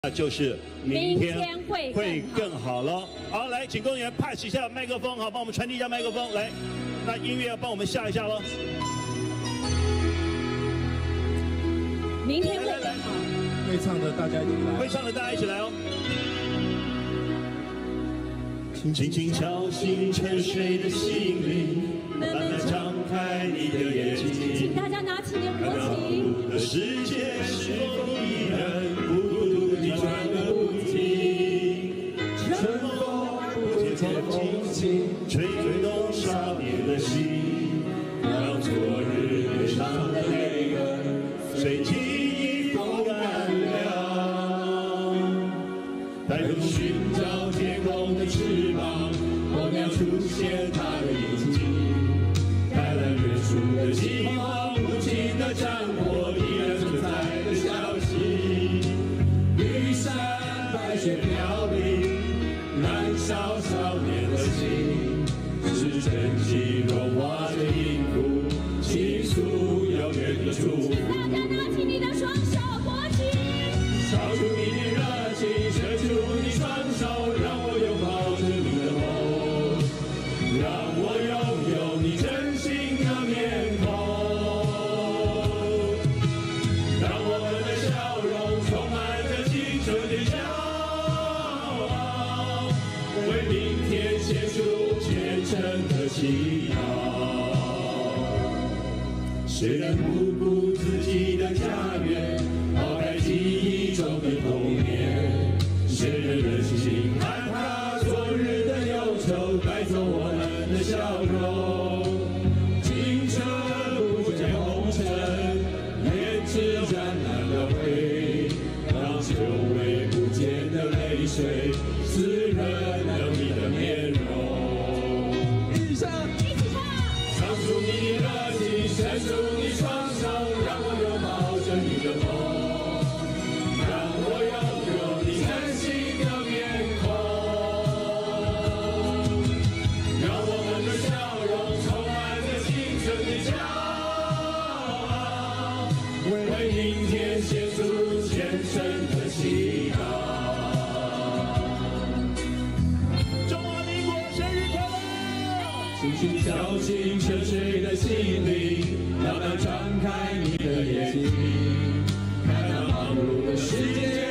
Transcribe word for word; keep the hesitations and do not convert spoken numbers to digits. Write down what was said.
那就是明天明天会会更好喽。好，来，请工作人员 pass 一下麦克风，好，帮我们传递一下麦克风。来，那音乐要帮我们下一下喽。 明天会更好。 会唱的大家一起来， 会唱的大家一起来哦。轻轻敲醒沉睡的心灵，慢慢张开你的眼睛， 请大家拿起你的国旗。 的世界是否依然孤独地转个不停？春风不解风情，吹动少年的心，让昨日脸上的泪痕随记忆风干了。抬头寻找天空的翅膀，候鸟出现它的眼睛，开来远处的饥荒，无情的战火依然存在的消息。玉山白雪飘零，燃烧少年的心，是真情融化的音符，倾诉遥远的祝福。 大家拿起你的双手，国旗。 烧出你的热情，伸出你双手，让我拥抱着你的梦，让我拥有你真心的面孔，让我们的笑容充满着青春的骄傲，为明天献出虔诚的祈祷。谁能不顾自己的家园，抛开记忆中的童年？谁人忍心害怕昨日的忧愁带走我们的笑容？青春不见红尘，胭脂染蓝了灰，让久违不见的泪水滋润了你的面容。 一起唱， 一起唱。 唱出你的热情，伸出你双手，让我拥抱着你的梦，让我拥有你真心的面孔，让我们的笑容充满着青春的骄傲，为明天献出虔诚的祈祷。中华民国生日快乐！轻轻敲醒沉睡的心灵，慢慢张开你的眼睛，看那忙碌的世界。